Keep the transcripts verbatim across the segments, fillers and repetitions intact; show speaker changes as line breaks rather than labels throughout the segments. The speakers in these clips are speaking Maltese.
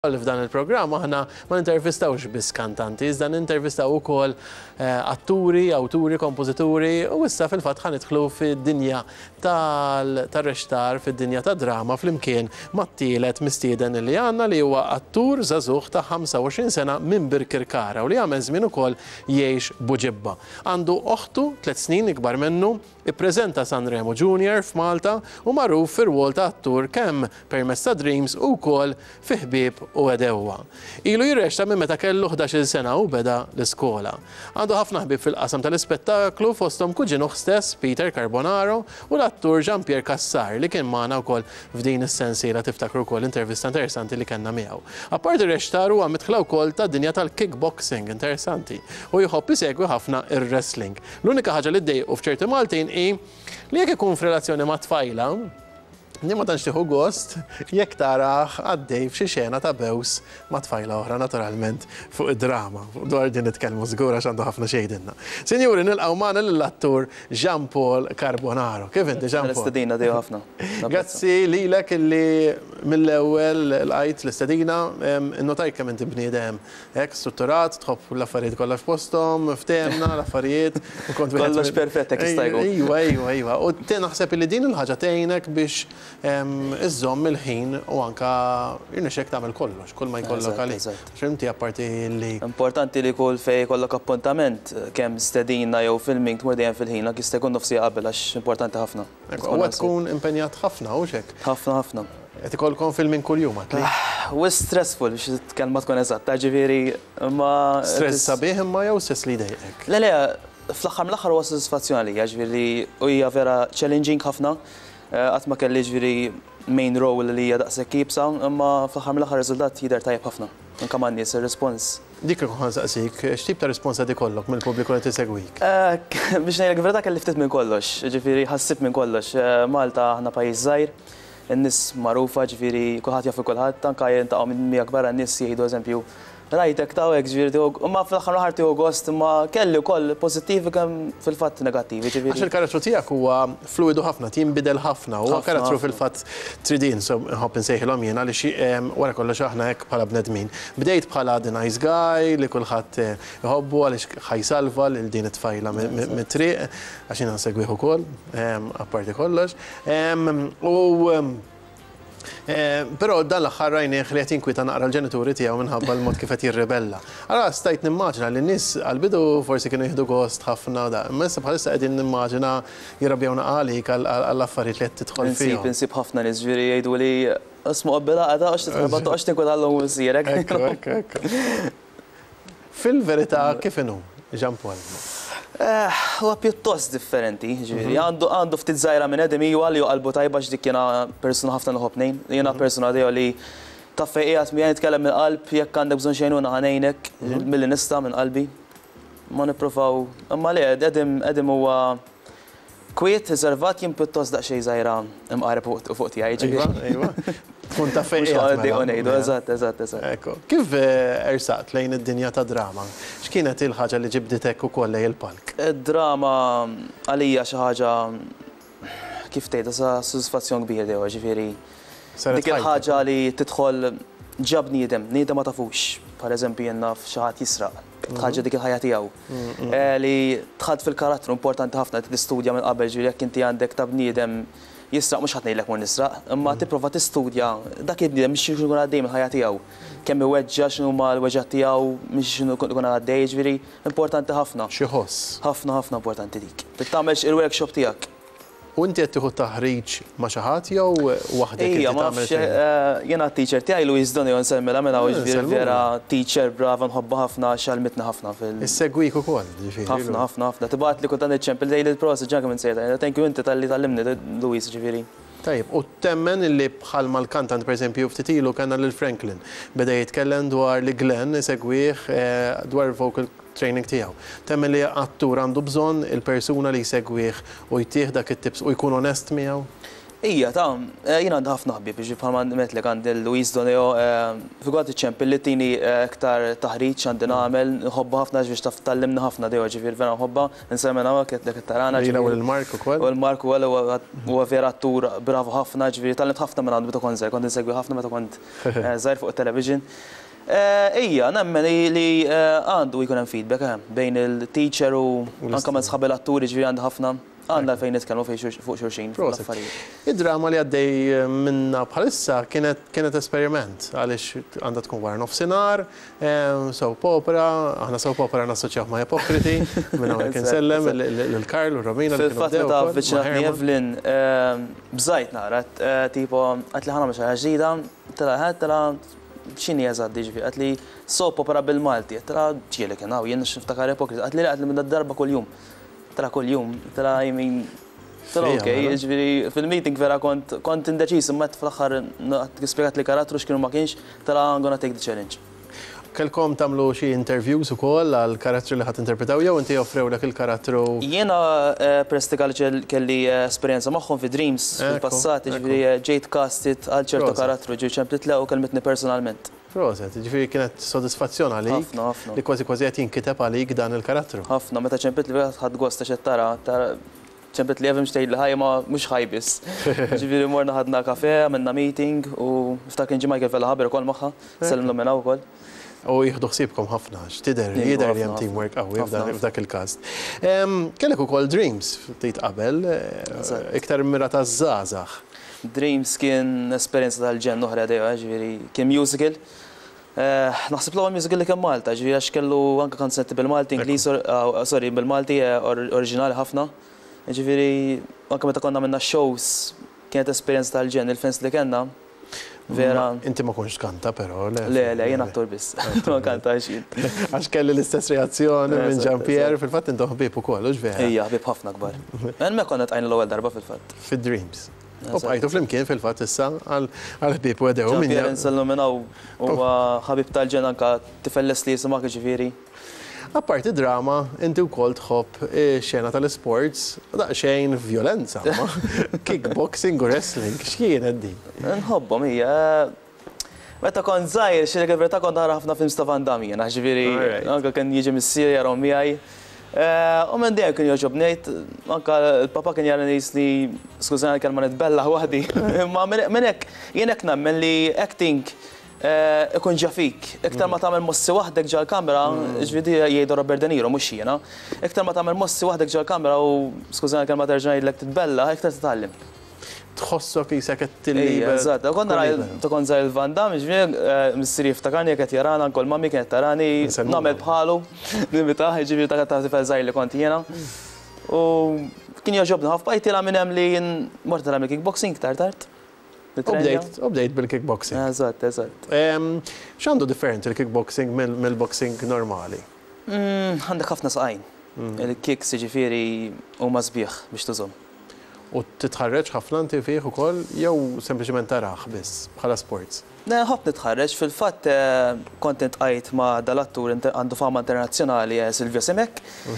F'dan il-programm aħna ma nintervistawx biss kantanti, iżda nintervistaw ukoll atturi, awturi, kompożituri u issa fil-fatt ħanidħlu fid-dinja tar-rextar, fid-dinja tad-drama flimkien mat-tielet mistieden li għandna li huwa attur żagħżugħ ta' ħamsa u għoxrin sena minn Birkirkara u li għamel żmien ukoll jgħix Buġibba. Għandu oħtu tliet snin ikbar minnu, ippreżenta Sanremo Junior f'Malta u magħruf fir-rwol ta' attur kemm permezz ta' Dreams u wkoll fi Ħbieb u Edewwa. Ilu jirrexta minn meta kellu ħdax-il sena u beda l-iskola. Għandu ħafna ħbieb fil-qasam tal-ispettaklu fosthom kuġinuh stess Peter Carbonaro u l-attur Jean-Pierre Cassar li kien magħna wkoll f'din is-sensiela tiftakru wkoll intervista interessanti li kellna miegħu. Apparti rextar huwa midħla wkoll tad-dinja tal-kickboxing interessanti u jħobb isegwi ħafna ir-wrestling. L-unika ħaġa li ddejqu f'ċerti Maltin hi li jekk ikun f'relazzjoni ma' tfajla Ni ma tantx tieħu gost jekk taraħ għaddej f'xi xena ta' bews ma' tfajla oħra naturalment fuq id-drama. Dwar din nitkellmu żgur għax għandu ħafna xejdinna. Sinjuri, nilqgħu magħna lill-attur Jean-Paul Carbonaro. Kif inti Jean-Paul?
L-istedina dejju ħafna.
Grazzi lilek illi mill-ewwel lqajt l-istedina innotajt kemm inti bniedem hekk strutturat, tħobb l-affarijiet kollha f'posthom, ftemna l-affarijiet.
Kollox perfett hekk jista' jkun.
Ejwa, ejwa, ejwa. U naħseb illi din il-ħaġa tgħinek biex iżżomm il-ħin u anka jirnexxek tagħmel kollox, kull ma jkollok għalik. X'inti apparti li
Importanti li kull fej jkollok appuntament kemm stedina jew filming tmur dejjem fil-ħin għak jista' jkun nofsi qabel għax importanti ħafna.
U tkun impenjat ħafna u xek?
Ħafna ħafna.
Qed ikollkom filming kuljum għatli?
U stressful biex tkellma tkun eżatt, ġifieri ma
Stress sabiħ imma jew stress li jdejqek?
Le le, fl-aħħar mill-aħħar huwa sodisfazzjon għalija, ġifieri hija vera challenging ħafna. Qatt ma kelli ġifieri main role li hija daqshekk jibsa, imma fl-aħħar mill-aħħar riżultat jidher tajjeb ħafna. Anke man-nies ir-rispons.
Dik ikun saqsik, x'tip ta' rispons qed ikollok mill-pubbliku li tisegwik?
Biex ngħidlek verità kelli ftit minn kollox, ġifieri ħassib minn kollox. Malta aħna pajjiż żgħir, in-nies magħrufa, ġifieri kulħadd jaf kulħadd, anke jintaqgħu minn miegħek barra n-nies jgħidu eżempju rajtek ta' hekk ġifieri imma fl-aħħar mill-aħħar tieħu gost imma kelli wkoll pożittivi kemm fil-fatt negattivi ġifieri.
Għax il-karattru tiegħek huwa fluidu ħafna, jinbidel ħafna, huwa karattru fil-fatt three D, so nħobb insejħilhom jien għaliex wara kollox aħna hekk bħala bnedmin. Bdejt bħala the nice guy li kulħadd iħobbu għaliex ħajsalva lil din it-tfajla mit-triq għax jiena nsegwih ukoll apparti kollox. U Però dan l-aħħar rajnieh li qed jinkwita naqra l-ġenituri tiegħu minħabba l-mod kif qed jirribella. Ara stajt nimmaġina li n-nies għall-bidu forsi kienu jieħdu gost ħafna da. Imma issa bħalissa qegħdin nimmaġina jirrabjawna għalik għall-affarijiet li qed tidħol fihom.
Insib insib ħafna nies ġifieri jgħidu li ismu qabbila għada għax titħabba toqgħodx tinkun għallhom isirek.
Fil-verità kif inhu Jean-Paul?
Huwa pjuttost differenti, ġifieri. Għandu ftit żgħira minn Edem iwa li qalbu tajba x'dik jiena persuna ħafna nħobb ngħin. Jiena persuna dejja li taf qiegħed miegħi nitkellem mill-qalb jekk għandek bżonn xejn ħa ngħinek milli nista' minn qalbi. Ma nippruvaw. Imma le Edem Edem huwa kwiet riservat jien pjuttost daqsxejn żgħira imqareb fuq tiegħi ġifieri. Ejwa. Tkun taf qiegħed. Eżatt, eżatt, eżatt.
Kif ersaqt lejn id-dinja ta' drama? X'kienet il-ħaġa li ġibditek ukoll lejn il-palk?
Id-drama għalija xi ħaġa kif tgħidha sa sodisfazzjon kbir dejja ġifieri. Dik il-ħaġa li tidħol ġab niedem, niedem ma tafux. Pereżempju jien naf xi ħadd jisraq. Tħaġġa dik il-ħajja tiegħu. Li tħadd fil-karattru importanti ħafna tistudja minn qabel ġifieri jekk inti għandek ta' bniedem jisraq mhux ħadd ngħidlek mur nisraq, imma tipprova tistudja dak il-bniedem mhix x'inhu jkun għaddej mill-ħajja tiegħu. Kemm iweġġa x'inhuma l-weġġat tiegħu mhix x'inhu jkun għaddej ġifieri importanti ħafna.
Xi ħoss.
Ħafna ħafna importanti dik. Tagħmel il-workshop tiegħek.
U inti qed tieħu taħriġ ma' xi ħadd jew waħdek
Ejja, ma jiena t-teacher tiegħi Louise Donio nsemmilha minn hawn ġifieri vera teacher brava nħobba ħafna xalmitna ħafna fil.
Issegwik ukoll ġifieri.
Ħafna ħafna ħafna. Tibgħat li kultant iċċempel dejli l-process ġanka minn sejta. Thank you inti tal-li tallimni Louise ġifieri.
Tajjeb, u temmen illi bħal mal-kantant pereżempju ftit ilu kellna lil Franklin beda jitkellem dwar li Glenn isegwih dwar vocal training tiegħu. Temmen li attur għandu bżonn il-persuna li jsegwih u jtieħ dak it-tips u jkun onest miegħu?
Ija, ta' jina għandi ħafna ħbib, biex bħalma metlek għandi Luis Doneo, figħat iċċempil li tini ktar taħriċ għandi nagħmel, nħobba ħafna biex taf tallimna ħafna dew ġifir vera nħobba, nsemmen għawak jtlek tarana.
Jina u l-Mark u kol?
U l-Mark u għal u vera attur bravo ħafna ġifir, tallimt ħafna minn għandu meta kont żgħir, kont insegwi ħafna meta kont żgħir fuq il-television. Ija, nemmen li għandu jkun hemm feedback bejn il-teacher u anke ma' sħabi l-atturi ġifir għandi ħafna. Għandna fejn nitkellmu fejn fuq xulxin.
Id-drama li għaddej minna bħalissa kienet esperiment għaliex għandha tkun wara nofsinhar, soap opera, aħna soap opera nassoċjaw ma' Ipokriti, minn hawnhekk insellem lil-Karl u Romina.
Fil-fatt meta viċinatni Evelyn bżajt nara, tipo qed li ħana mhux ħaġa ġdida, tela ħadd tela x'inhi eżatt diġvi, qed li soap opera bil-Malti, tela ġielek jien jien niftakar Ipokriti, qed li qed li minn darba kuljum. Tara kull jum, tara jimin, tara ok, ġviri, fil-meeting vera kont kont indeċis, imma fl-axħar spiegat li karattru x'kienu ma kienx, tara I'm gonna take the challenge.
Kelkom tamlu xi interviews ukoll għal karattru li ħadd interpretaw jew inti joffrew lek il-karattru?
Jiena prestika li kelli esperjenza magħhom fi Dreams fil-passat, ġviri ġejt castit għal ċertu karattru, ġiġ ċemplit u kelmetni personalment.
Proset, ġifiri kienet soddisfazzjon għalik li kważi kważi qed jinkiteb għalik dan il-karattru.
Ħafna, meta ċemplit li ħadd gosta xed tara, ċemplit li Evelyn xtejt li ħajja ma mhux ħajbis. Ġifieri morna ħadna kafe, għamilna meeting u ftakar inġi Michael Fella ħaber ukoll magħha, sellimlu minn ukoll.
U jieħdu ħsiebkom ħafna, x'tidher jidher li hemm teamwork qawwi f'dak il-każ. Kellek ukoll Dreams ftit qabel, iktar mirata żgħażagħ.
Dreams kien esperjenza tal-ġen oħra dejja, ġifieri kien musical. Naħseb l-ewwel musical li kien Malta, ġifieri għax kellu anke konsetti bil-Malti, Ingliż, sorry, bil-Malti oriġinali ħafna. Ġifieri anke meta konna minna shows kienet esperjenza tal-ġen, il-fans li kellna. Vera.
Inti ma konx kanta però, le?
Le, le, jien attur biss. Ma kantax jien.
Għax kelli l-istess reazzjoni minn Jean-Pierre, fil-fatt intom ħbieb ukoll, hux vera?
Ija, ħbieb ħafna kbar. Hemm konna tqajna l-ewwel darba fil-fatt.
Fid-Dreams. U bqajtu flimkien fil-fatt issa għal-ħbieb u għedew
minn. Jean-Pierre nsellu minn hawn huwa ħabib tal-ġen anke tifelles li jisimha ġifieri.
Apparti drama, inti wkoll tħobb xena tal-sports, daqsxejn violenza, ma kickboxing u wrestling, x'kienet din?
Nħobbhom hija. Meta kont żgħir, xi verità kont nara ħafna films ta' Van Damme jiena, ġifieri anke kien jiġi missier jaraw miegħi. U minn dejjem kien jogħġobnejt, anke l-papa kien jara nisni, skużani kelma nitbella waħdi, imma minn hekk jien hekk nemmen li acting ikun ġafik. Iktar ma tagħmel mossi waħdek ġal kamera, ġvidi jgħidu Robert De Niro mhux jiena. Iktar ma tagħmel mossi waħdek ġal kamera u skużani kelma terġa' ngħidlek titbella, iktar titgħallem.
Tħossok isek qed tillib.
Eżatt, kont nara tkun żgħir il-Van Damme, ġifieri missieri ftakarni qed jarana, anke l-mammi kienet tarani, nagħmel bħalu, nimita, ġifieri ta' ta' tifel żgħir li kont jiena. U kien jogħġobni ħafna bqajt minn hemm li mort nagħmel kickboxing tard tard.
Update bil-kickboxing.
Eżatt, eżatt.
X'għandu differenti il-kickboxing mill-boxing normali?
Għandek ħafna saqajn. Il-kicks ġifieri huma sbieħ biex tużhom.
U titħarreġ ħafna inti fih ukoll jew sempliċement taraħ biss bħala sports?
Ħobb nitħarreġ, fil-fatt kont intqajt ma' dal-attur għandu fama internazzjonali Silvio Simek.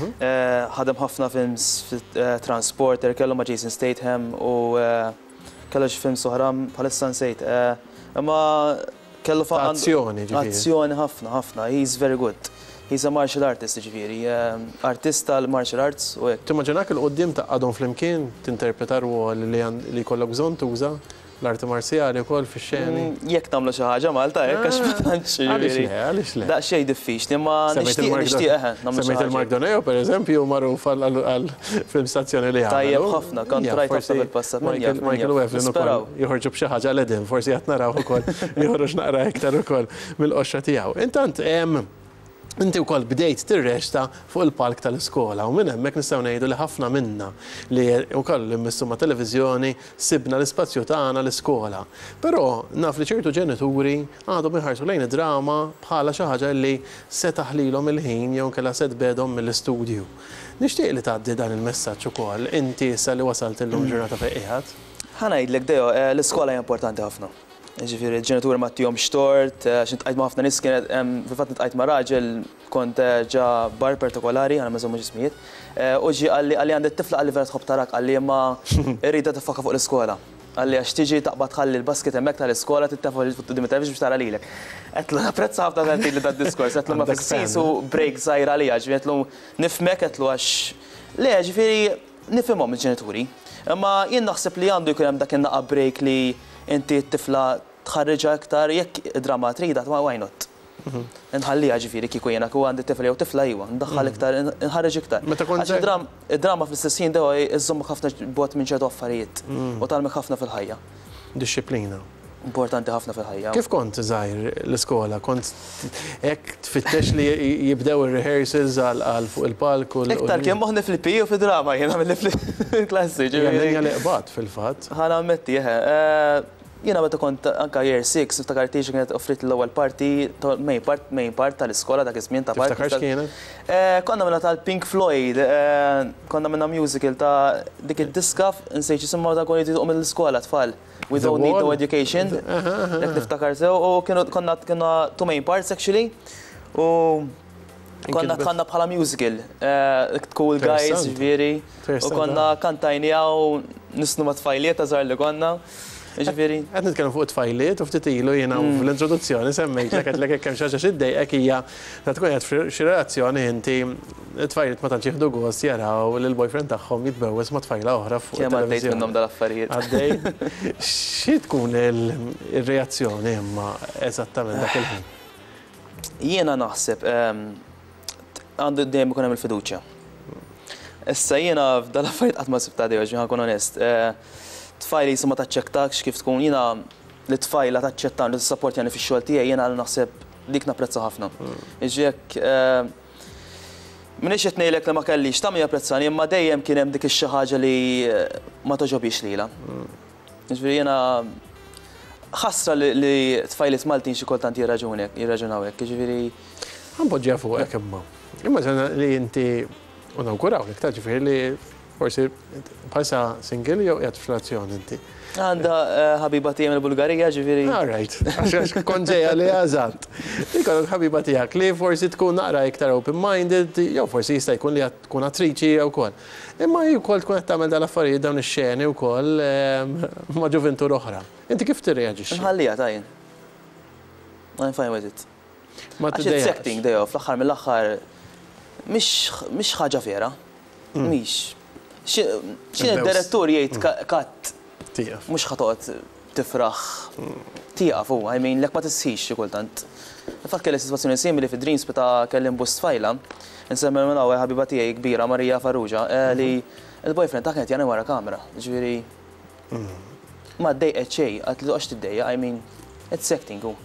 Ħadem ħafna films fit-Transporter, kellu ma' Jason Statham u kellu xi film soħram bħalissa nsejt. Imma kellu fama
azzjoni ġifieri.
Azzjoni ħafna ħafna, he's very good. He's a martial artist ġifieri, artista l-martial arts u hekk.
Timmaġinak il-qudiem ta' għadhom flimkien tinterpreta rwol li jkollok bżonn tuża l-arti marzjali wkoll fix-xeni.
Jekk nagħmlu xi ħaġa Malta hekk għax ma tantx ġifieri.
Għaliex le?
Daqsxejn diffiċli, imma nixtieq nixtieq eħe nagħmlu xi ħaġa. Semmejt
il-Mark Doneo pereżempju magħruf għall-film stazzjoni li għamlu.
Tajjeb ħafna, kont rajt ħafna fil-passat.
Michael u Evelyn ukoll joħorġu b'xi ħaġa l-edin, forsi qed naraw ukoll joħroġ naqra iktar ukoll mill-qoxxa tiegħu. Intant inti wkoll bdejt tirreġta fuq il-palk tal-iskola u minn hemmhekk nistgħu ngħidu li ħafna minna li wkoll immissu ma' televiżjoni sibna l-ispazju tagħna l-iskola. Però naf li ċertu ġenituri għadhom iħarsu lejn id-drama bħala xi ħaġa li se taħlilhom il-ħin jew kellha se tbedhom mill-istudju. Nixtieq li tgħaddi dan il-messaġġ ukoll inti issa li wasalt illum ġurnata fejn qiegħed.
Ħa ngħidlek dejja, l-iskola hija importanti ħafna. Ġifieri il-ġenituri ma tihom xtort, xi ntqajt ma' ħafna nies kienet fil-fatt ntqajt ma' raġel kont ġa bar partikolari, għana ma żommux ismijiet, u ġie qalli qalli għandi t-tifla qalli vera tħobb tarak qalli imma rrida tiffoka fuq l-iskola. Għalli għax tiġi taqbad tħalli l-basket hemmhekk tal-iskola tittafa' li tfuttu dim it-television biex tara lilek. Qed lu napprezza ħafna tanti li dad-diskors, qed lu ma fis u break żgħira għalija, ġifieri qed lu nifhmek qed lu għax le ġifieri nifhimhom il-ġenituri. Imma jien naħseb li għandu jkun hemm dak in-naqa' break li inti t-tifla tħarriġha iktar jekk id-drama trida ma why not. Nħallija ġifieri kieku jiena ku għandi tifla jew tifla iwa, ndaħħal iktar, nħarreġ iktar. Id-drama fl-istessin dew iżommu ħafna bot minn ċertu affarijiet u talmek ħafna fil-ħajja.
Disciplina.
Importanti ħafna fil-ħajja.
Kif kont żgħir l-iskola? Kont hekk tfittex li jibdew ir-rehearsals għal fuq il-palk u
iktar kien moħħni fil-P u fid-drama jiena mill-klassi ġifieri.
Hija liqbad fil-fatt.
Ħana ammetti eħe. Jiena meta kont anka year six, iftakar tiġi kienet offrit l-ewwel parti, main part main part tal-iskola dak iż-żmien ta' parti.
Tiftakarx kienet?
Konna minna tal-Pink Floyd, konna minna musical ta' dik id-diska nsejt jisimgħu ta' kont jitqu mill-iskola tfal. We don't need no education. Dak niftakar sew u kienu konna kienu two main parts actually. U konna tħanna bħala musical. Cool guys, ġifieri. U konna kantajnija u nisnu ma' tfajliet ta' żgħar li konna. Ġifieri.
Qed nitkellem fuq tfajliet u ftit ilu jiena fl-introduzzjoni semmejtlek qedlek hekk hemm xi ħaġa x'iddejqek hija ta' tkun qed f'xi relazzjoni inti tfajliet ma tantx jieħdu gost jaraw li l-boyfriend tagħhom jitbewwes ma' tfajla oħra fuq
il-televiżjoni. Kemm għaddejt minnhom dal-affarijiet.
Għaddej. Xi tkun ir-reazzjoni imma eżattament dak il-ħin?
Jiena naħseb għandu dejjem ikun hemm il-fiduċja. Issa jiena f'dal affarijiet qatt ma sibta dejjem biex ħankun onest. Tfajli jisma taċċektakx kif tkun jiena li tfajla taċċettan li tissapportjani fix-xogħol tiegħi jiena naħseb dik napprezza ħafna. Iġiek minix qed ngħidlek li ma kellix ta' min japprezzani imma dejjem kien hemm dik ix-xi ħaġa li ma toġobix lilha. Jiġifieri jiena ħassra li tfajliet Maltin xi kultant jirraġunek, jirraġunaw hekk, jiġifieri.
Ħanpoġġiha fuqek imma. Immaġina li inti unawgurawlek ta' ġifieri li forsi bħalsa single jew qiegħed f'relazzjoni inti.
Għandha ħabiba tiegħi mill-Bulgarija ġifieri.
All right. Għax kont ġejja li għażant. Ikollok ħabiba tiegħek li forsi tkun naqra iktar open-minded, jew forsi jista' jkun li tkun attriċi jew ukoll. Imma wkoll tkun qed tagħmel dal-affarijiet dawn ix-xeni wkoll ma' ġuventur oħra. Inti kif tirreaġixxi?
Nħallija tajjin. I'm fine with it. Għax it's-acting dejjew fl-aħħar mill-aħħar mhix ħaġa vera. Mhix. X'in id-direttur jgħid katt.
Tieqaf.
Mhux ħatoqgħod tifraħ. Tieqaf hu, I mean lek ma tissħix xi kultant. Infatti kelli sitwazzjoni simili fi-Dreams meta kellim bost tfajla, insemmi minn hawn ħabiba tiegħi kbira Marija Farrugia li l-boyfriend ta' kienet jagħni wara kamra. Ġifieri ma ddejqet xejn, qatt li toqgħodx tiddejja, I mean it's acting hu.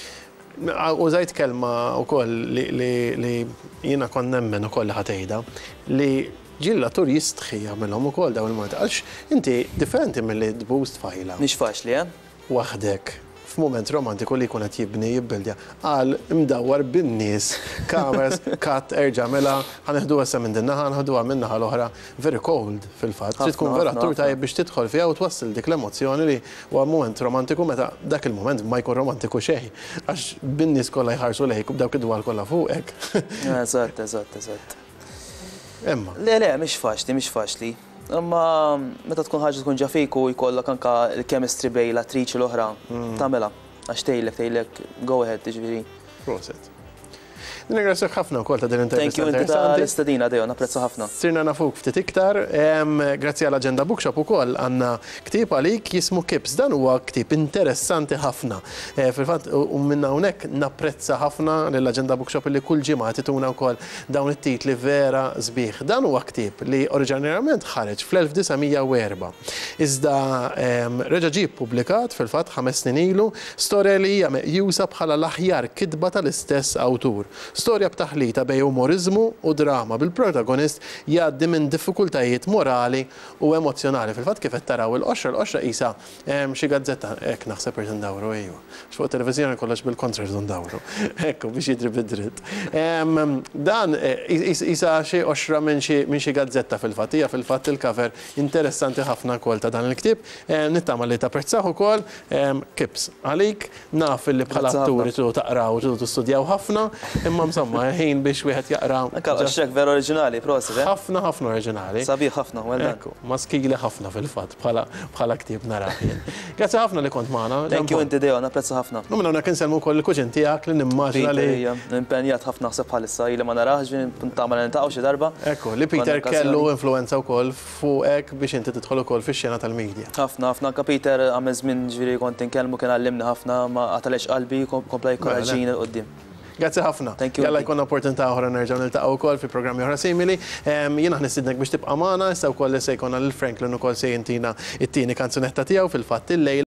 Użajt kelma wkoll li jiena kont nemmen ukoll li ħatejda li ġilla tur jistħi jagħmelhom ukoll dawn il-mod. Għalx inti differenti milli tboost fajla.
Mhix faċli, eh?
Waħdek f'mument romantiku li jkun qed jibni jibbildja qal imdawwar bin-nies kameras kat erġa' mela ħaneħduha issa minn din naħa ħaneħduha minn naħa l-oħra very cold fil-fatt. Trid tkun vera attur tajjeb biex tidħol fiha u twassal dik l-emozzjoni li huwa mument romantiku meta dak il-mument ma jkun romantiku xejn għax bin-nies kollha jħarsu lejk u b'dawk id-dwar kollha fuqek.
Eżatt, eżatt, eżatt.
Emma.
Le, le, mhix faċli, mhix faċli. Imma meta tkun ħaġa tkun ġa fik u jkollok anke l-chemistry bejn l-attriċi l-oħra tagħmilha għax tgħidlek tgħidlek go ahead jiġifieri.
Proset. Ningrazzjak ħafna wkoll ta' din
Thank you inti tal-istedina dejjem napprezza ħafna.
Sirna nafuk ftit iktar, grazzi għall Agenda Bookshop ukoll għandna ktieb għalik jismu Kips. Dan huwa ktieb interessanti ħafna. Fil-fatt u minn hawnhekk napprezza ħafna lill-Agenda Bookshop li kull ġimgħa tituna wkoll dawn it-titli vera sbieħ. Dan huwa ktieb li oriġinarjament ħareġ fl-elf tisa' u erba'. Iżda reġa' ġie ppubblikat fil-fatt ħames snin ilu storja li hija meqjusa bħala l-aħjar kitba tal-istess awtur. Storja b'taħlita bejn umorizmu u drama bil-protagonist jgħaddi minn diffikultajiet morali u emozjonali. Fil-fatt kif qed taraw il-qoxra, l-qoxra qisha xi gazzetta hekk naħseb irid ndawru ejju. Fuq televiżjoni kollox bil-kontra rridu ndawru. Ekku biex jidri bid-dritt. Dan qisha xi qoxra minn xi gazzetta fil-fatt. Hija fil-fatt il-cover interessanti ħafna wkoll ta' dan il-ktieb. Nittama li tapprezzaħ ukoll. Kips għalik naf li bħala atturi tridu taqraw tridu tistudjaw ħafna imma insomma, ħin biex wieħed jaqra.
Xek vera oriġinali, proset.
Ħafna ħafna oriġinali.
Sabiħ ħafna, well
Ekku, maskili ħafna fil-fatt bħala ktib nara. Grazzi ħafna li kont magħna.
Thank you inti Deo, napprezza ħafna.
Nu minn hawnhekk inselmu wkoll il-kuġin tiegħek li nimmaġna li.
Impenjat ħafna ħseb bħalissa ili ma naraħx tagħmel nintaqgħu xi darba.
Ekku, li Peter kellu influenza wkoll fuqek biex inti tidħol ukoll fix-xena tal-medja.
Ħafna ħafna anke Peter għamel żmien ġifieri kont inkellmu kien għallimni ħafna ma qatalx qalbi kompla jkoraġġini l qudiem.
Grazzi ħafna. Jalla jkollna opportunità oħra nerġgħu niltaqgħu wkoll fi programmi oħra simili. Jiena ħnistidnek biex tibqa' magħna, issa wkoll se jkollna lil Franklin ukoll se jintina it-tieni kanzunetta tiegħu fil-fatt il-lejl.